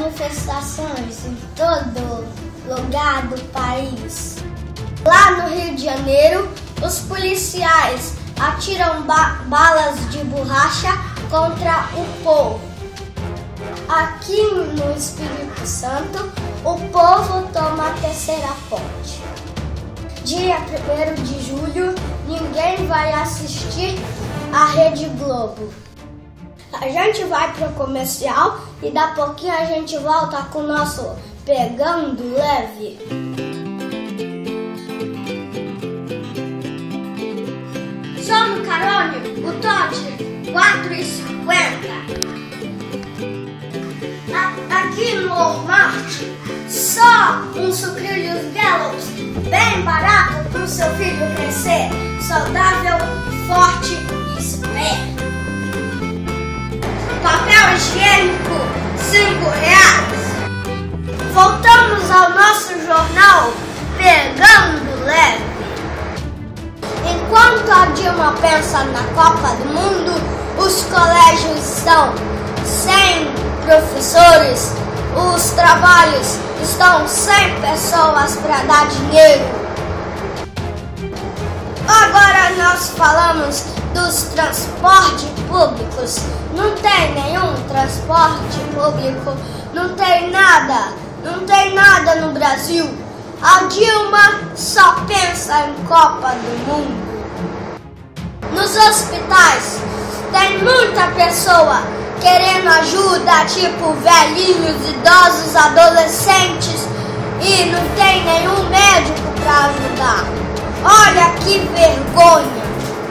manifestações em todo lugar do país. Lá no Rio de Janeiro, os policiais atiram balas de borracha contra o povo. Aqui no Espírito Santo, o povo toma a terceira ponte. Dia 1º de julho, ninguém vai assistir a Rede Globo. A gente vai pro comercial e daqui a pouquinho a gente volta com o nosso Pegando Leve. Só no Carone, o Totti, 4,50. Aqui no Walmart, só um sucrilhos Gallops, bem barato para o seu filho crescer, saudável, forte e esperto. Papel higiênico, R$5. Voltamos ao nosso jornal Pegando Leve. Enquanto a Dilma pensa na Copa do Mundo, os colégios estão sem professores, os trabalhos estão sem pessoas para dar dinheiro. Agora nós falamos dos transportes públicos. Não tem nenhum transporte público, não tem nada no Brasil. A Dilma só pensa em Copa do Mundo. Nos hospitais tem muita pessoa querendo ajuda, tipo velhinhos, idosos, adolescentes, e não tem nenhum médico para ajudar. Olha que vergonha!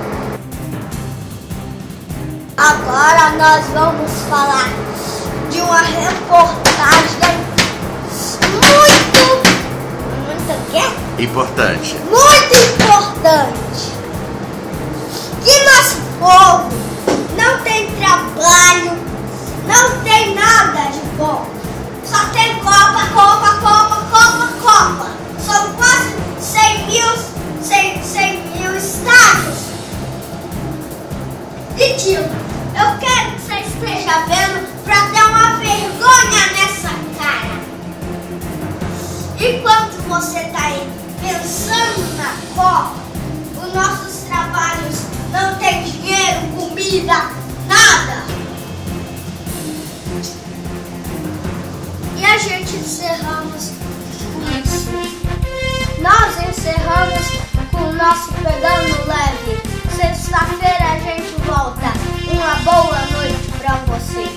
Agora nós vamos falar de uma reportagem muito importante. Muito importante. Que nosso povo não tem trabalho, não tem nada de bom. Só tem Copa. São quase 100 mil estádios. E tio, eu quero que você esteja vendo para ter uma vergonha nessa cara. Enquanto você está aí pensando na Copa, os nossos trabalhos não tem dinheiro, comida, nada. E a gente encerramos com isso. Nós encerramos com o nosso Pegando Leve. Sexta-feira a gente volta. Uma boa noite pra você.